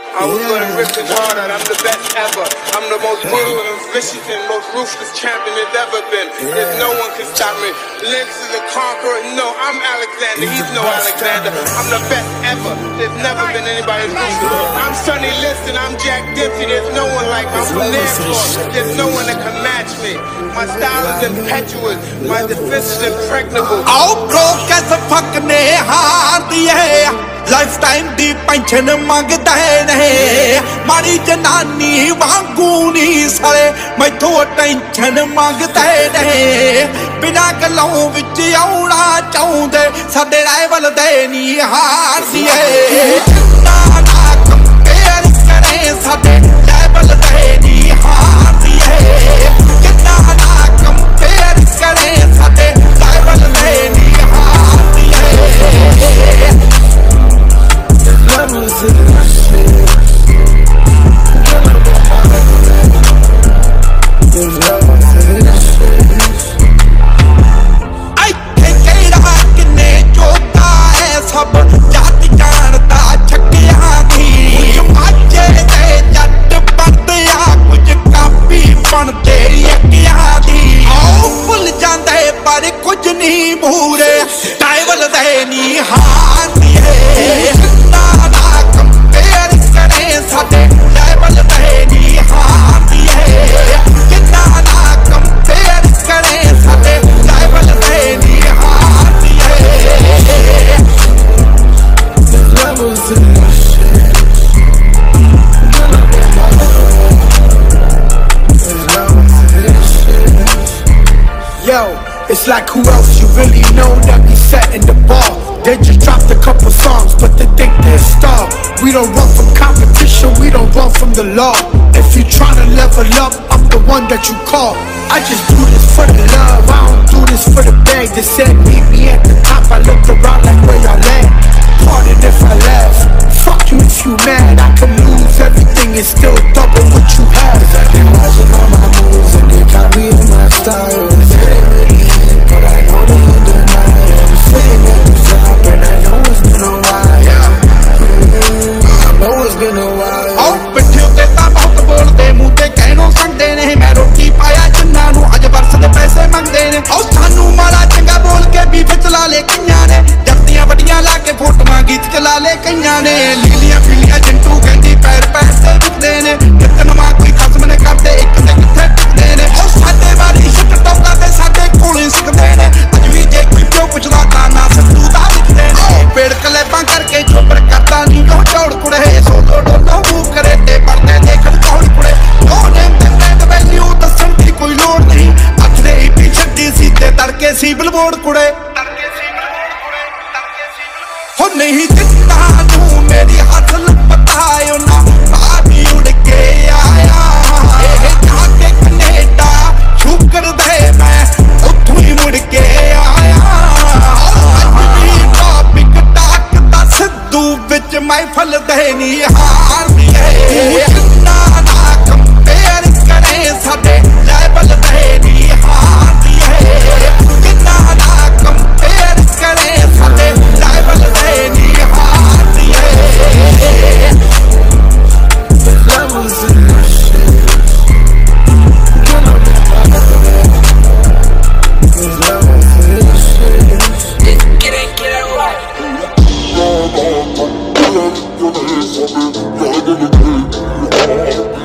I was gonna rip it harder, I'm the best ever. I'm the most brutal and vicious and most ruthless champion there's ever been. There's no one can stop me. Lynx is a conqueror, no, I'm Alexander, he's no Alexander. I'm the best ever, there's never been anybody as ruthless. I'm Sunny Malton, I'm Jack Dempsey, there's no one like me. I'm from Nairclaw, there's no one that can match me. My style is impetuous, my defense is impregnable. Oh bro, कैसे फकने हार दिए lifetime दी pension मंगदा नहीं मारी जनानी वांगू नहीं सारे मैं तो टेंशन मंगदा नहीं बिना गलों विच आउणा चाहुंदे साडे राइवल दे नहीं हार दिए ना ना कंपेयर करे साडे राइवल दे नहीं हार दिए कितना ना कंपेयर करे साडे राइवल दे नहीं हार दिए levels in this shit. There's levels in this shit. I can't get out किन्ने जोता है सब जात जानता छक्कियां थी कुछ माचे दे जट बनते आ कुछ कापी बनते यकियां थी आओ भुल जांदे पर कुछ नहीं भूले टाइवल दे नहीं हार दिए साडे लेवल दे नहीं हार दिए कितना ना कंपेयर करे साडे लेवल दे नहीं हार दिए levels in this shit. Yo, it's like who else you really know that be setting the bar. They just dropped a couple songs, but they think they're a star. We don't run from competition, we don't run from the law. If you tryna level up, I'm the one that you call. I just do this for the love, I don't do this for the bag. They said meet me at the top, I looked around like where y'all at. Pardon if I laugh, fuck you if you mad. I can lose everything and still double what you have. Cause I've been watching all my moves and they copy in my style. It ain't really in, but I know they in denial. I'm sitting at the top and I know it's been a while. I know it's been a while. Oh, पिट्ठे उते ता बहुत बोलदे मुंह ते कहनो संगदे ने मैं रोटी पाया जिन्ना नू अज बरस दे पैसे मंगदे ने ओ सानू माड़ा चंगा बोल के बीफ चला ले कईयां ने जफ्तियां वड्डियां ला के फोटोआं गीत चला ले कईयां ने लीलियां पीलियां जंटू कहंदी पैर पैर ते विकदे ने कितनवा कोई खसम ने करदे एक ते किथे टिकदे ने ओ साडे वाली छट टोका ते साडे कोले सिकदे ने अज भी जे कोई पिओ पुछदा तां ना सत्तू दा लिखदे ने ओ पेड़ कलेबां करके चोपर करदा नहीं ओ चौड़ कुड़े सोलो डोलो मूव करे ते पड़दे देखण कौन कुड़े नो नेम ते ब्रांड वैल्यू दसन दी कोई लोड़ नहीं अखरे ही पिछड़ी सी ते तड़के सी बिलबोर्ड कुड़े हो नहीं दिखता तू मेरी हाथ लपटायो ना बाबी उड़ के आया जाके कनेडा शुक्र दे मैं उठू ही मुड़ के आया टॉपिक टाक दा सिद्धू विच महफल दे नहीं हार दिए ना ना कंपेयर करे साडे लेवल दे नहीं हार दिए कितना ना कंपेयर करे साडे लेवल दे नहीं हार दिए levels in this shit. There's levels in this shit. It ain't get it right. You're